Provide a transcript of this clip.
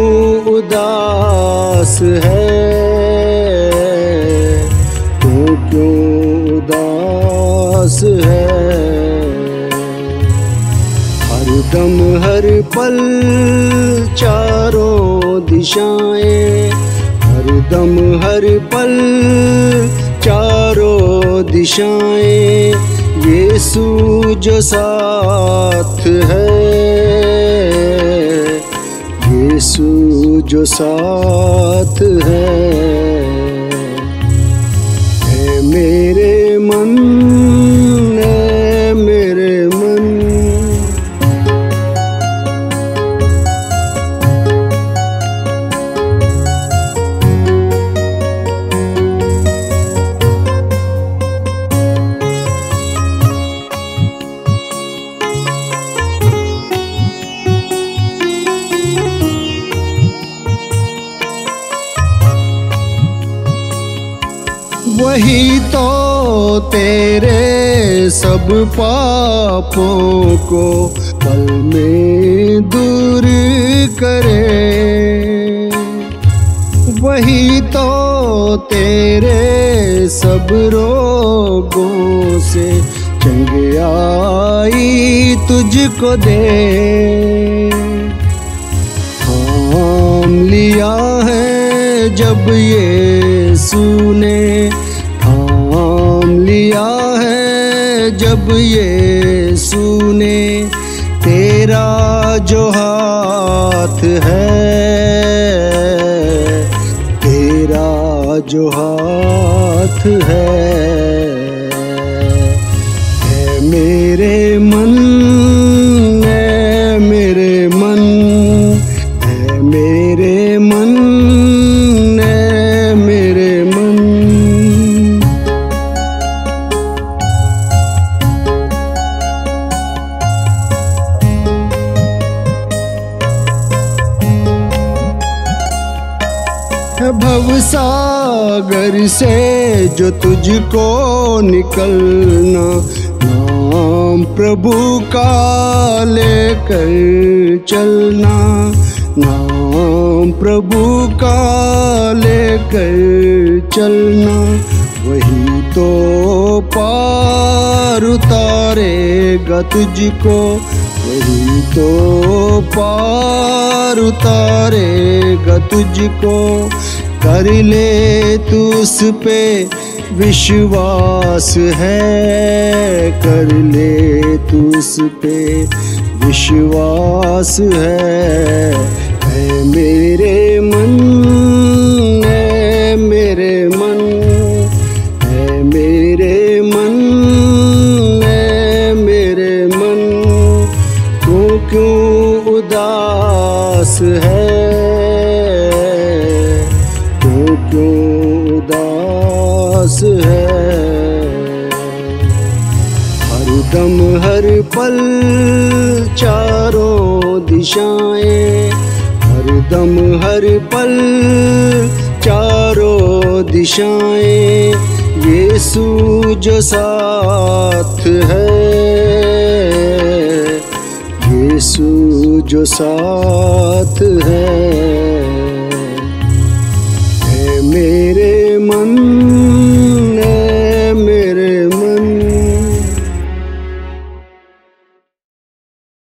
उदास है, तू क्यों उदास है। हर दम हर पल चारों दिशाएं, हर दम हर पल चारों दिशाएं, यीशु जो साथ है, यीशु जो साथ है। मेरे मन, मेरे मन, वही तो तेरे सब पापों को पल में दूर करे, वही तो तेरे सब रोगों से चंगियाई तुझको दे। थाम लिया है जब यीशु ने, थाम लिया है जब यीशु ने, तेरा जो हाथ है, तेरा जो हाथ है। मेरे मन, मेरे मन, मेरे मन, मेरे मन। भवसागर से जो तुझको निकलना, नाम प्रभु का लेकर चलना, नाम प्रभु का लेकर चलना, वही तो पार उतारेगा तुझको, वही तो पार उतारेगा तुझको। कर ले तू उस पे विश्वास है, कर ले तू उस पे विश्वास है। मेरे मन, मेरे मन, मेरे मन, मेरे मन, तू क्यों उदास है, तू क्यों उदास है। हर दम हर पल चारों दिशाएं, हर दम हर पल चारों दिशाएं, यीशु जो साथ है, यीशु जो साथ है। मेरे